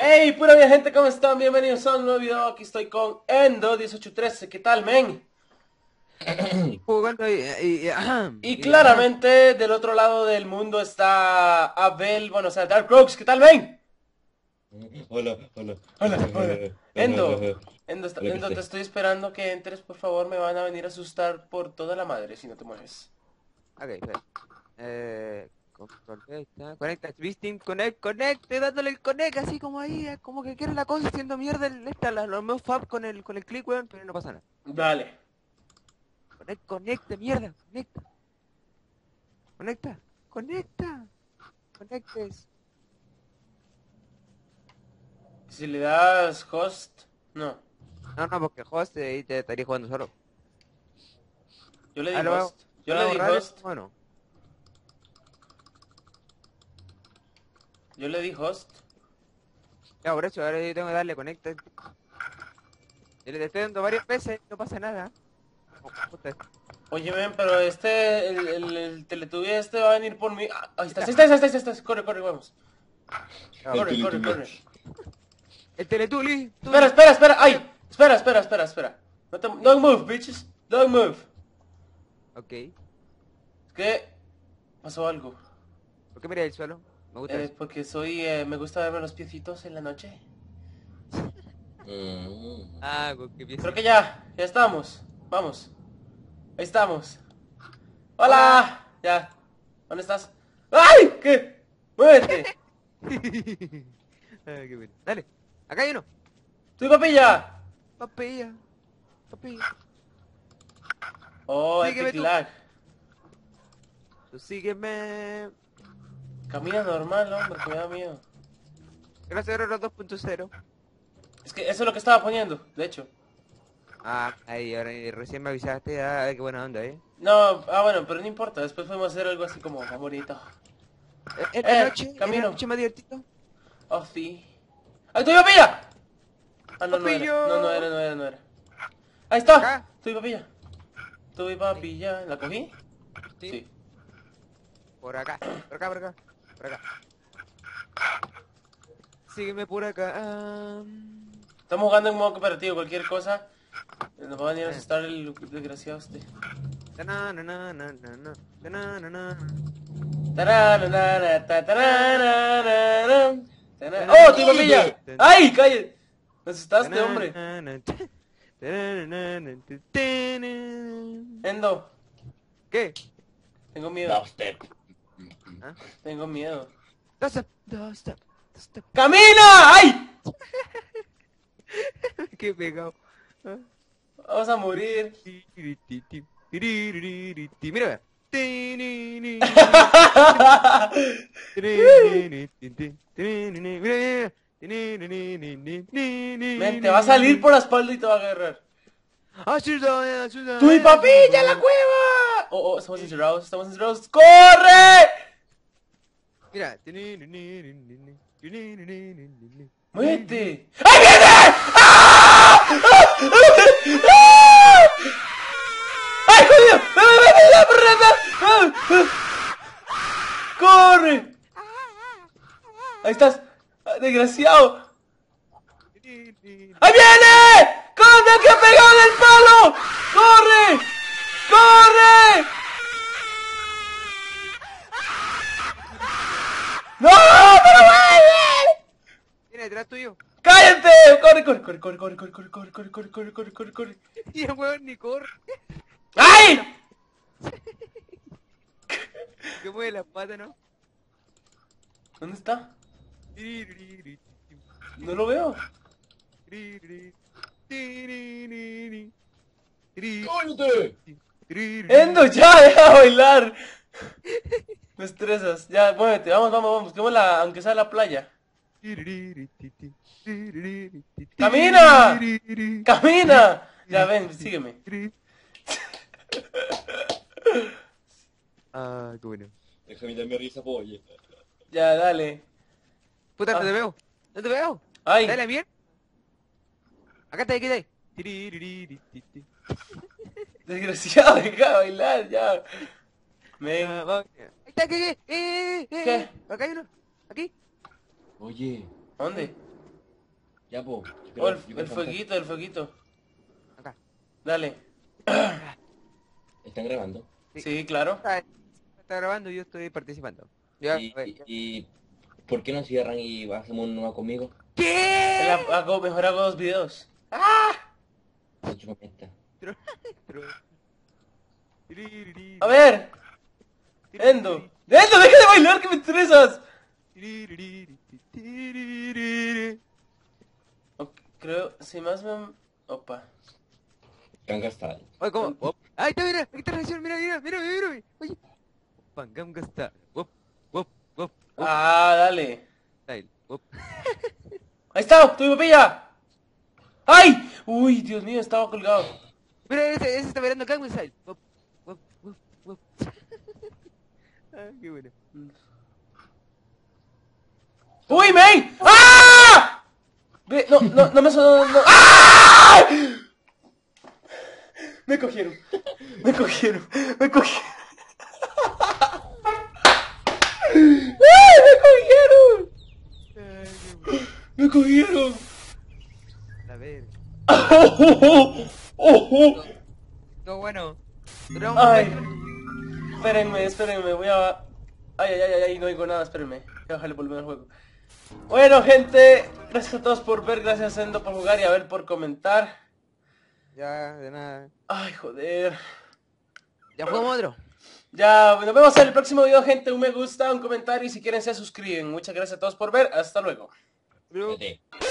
Hey, pura vida gente, ¿cómo están? Bienvenidos a un nuevo video. Aquí estoy con Endo1813. ¿Qué tal, men? Jugando Y y ajá. claramente del otro lado del mundo está Abel, bueno, o sea, Dark Rogues. ¿Qué tal, men? Hola, hola. Hola, hola. Endo, Hola, Endo, te Cristian. estoy esperando que entres, por favor. Me van a venir a asustar por toda la madre si no te mueves. Ok, espera. Control B, ahí está. Conecta, Steam, conecte, dándole el connect así como ahí, como que quiere la cosa haciendo mierda los meus fab con el click, weón, pero no pasa nada. Dale. Conecte, mierda, conecta, conecta, conectes. Si le das host, no. No, porque host ahí te estaría jugando solo. Yo le di Ah, host. Yo lo voy le a di borrar, host. bueno. Yo le di host. Ya, por eso, ahora yo tengo que darle conecta. Y le estoy dando varias veces, no pasa nada. Oh, puta. Oye, ven, pero el Teletubby este va a venir por mí. Ah, ahí está. Corre, corre, vamos. Ya, El Corre, corre, Teletubby. corre. el Teletuli, Espera, Tuli. espera, espera. ¡Ay! Espera. ¿Qué? Don't move, bitches. Don't move. Ok. Es que pasó algo. ¿Por qué miré el suelo? Me gusta eso. Porque me gusta verme los piecitos en la noche. Mm. Ah, con qué Creo que piecito. ya estamos. Vamos. Ahí estamos. Hola. ¡Hola! Ya. ¿Dónde estás? ¡Ay! ¿Qué? ¡Muévete! Ah, qué bueno. Dale. Acá hay uno. ¡Soy papilla! Papilla. Papilla. Oh, Sígueme Epic tú. Lag. Tú sígueme. Camina normal, hombre, que me da miedo. Gracias a los 2.0. Es que eso es lo que estaba poniendo, de hecho. Ah, ahí, ahora recién me avisaste. Ah, qué buena onda, eh. No, bueno, pero no importa. Después podemos hacer algo así como bonito. En la Camino. noche más divertido. Oh, sí. ¡Ay, estoy papilla! Ah, no, no era. Papillo. No era. Ahí está. Acá. Estoy papilla. Estoy Ahí. papilla. ¿La cogí? Sí. Sí. Por acá. Por acá, por acá. Por acá. Sígueme por acá. Estamos jugando en modo cooperativo. Cualquier cosa. Nos va a venir a Eh. asustar el desgraciado este. Tananananana, tananana, Taranana, taranana, ¡Oh, estoy papilla! ¡Cállate! ¡Ay, cállate! Me asustaste, hombre. tananana, tananana, tananana. Endo, ¿Qué? tengo miedo. Dubstep. ¿Ah? Tengo miedo. Dos step. ¡Camina! ¡Ay! Qué pegado. Ah. Vamos a morir. Mira, ve. Men, te va a salir por la espalda y te va a agarrar. Ayuda, ¡Tu ayuda, papilla en la ayuda. cueva! Oh, estamos encerrados. ¡Corre! Mira. ¡Muévete! ¡Ahí viene! ¡Ah! ¡Ay, jodido! ¡Corre! Ahí estás. Desgraciado. ¡Ahí viene! ¡Corre, que ha pegado en el palo! ¡Corre! ¡Corre! ¡No! ¡Pero vuelve! Viene detrás tuyo. ¡Cállate! Corre. Y el weón ni corre. ¡Ay! Que mueve las patas, ¿no? ¿Dónde está? No lo veo. ¡Cállate! Endo, ya, deja de bailar. Me estresas. Ya, muévete. Vamos. Busquémosla, aunque sea la playa. ¡Camina! ¡Camina! Ya, ven, sígueme. Ah, qué bueno. Déjame darme risa, polla. Ya, dale. Puta, no Ah, te veo. No te veo. ¡Ay! Dale bien. Acá está, aquí está. Desgraciado, deja de bailar, ya. Men. Ahí está, ¿qué? ¿Qué? Acá hay uno. Aquí. Oye, ¿Dónde? Ya, po. Oh, el fueguito, el fueguito. Acá. Dale. ¿Están grabando? Sí, claro. Está grabando y yo estoy participando. Ya, Y, a ver, y, y- ¿por qué no cierran y hacemos uno conmigo? ¿Qué? Mejor hago 2 videos. Se chupa esta. A ver. Endo, deja de bailar que me estresas. Creo, si más me... Opa. Gangnam Style. Oye, ¿cómo? Op. Ahí está, mira, aquí está la reacción, mira. Oye. Opa, Gangnam Style. Op, op, op, op, Ah, dale. style. Op. Ahí está, tu pilla. ¡Ay! Uy, Dios mío, estaba colgado. Mira, ese está mirando Gangnam Style. Op, op, op, op. Ah, qué bueno. ¡Uy, May! ¡Ah! Ve, no me sonó, no. ¡Ah! Me cogieron. Me cogieron. Me cogieron. ¡Ay, me cogieron! Ay, qué bueno. Me cogieron. A ver. ¡Oh, oh, oh! Todo bueno. Duramos Ay. 20 minutos. Espérenme, voy a... Ay, no digo nada, espérenme. Voy a dejarle volver al juego. Bueno, gente, gracias a todos por ver, gracias a Endo por jugar y a ver por comentar. Ya, de nada. Ay, joder. ¿Ya jugamos otro? Ya, nos vemos en el próximo video, gente. Un me gusta, un comentario y si quieren se suscriben. Muchas gracias a todos por ver. Hasta luego. Bro. Vete.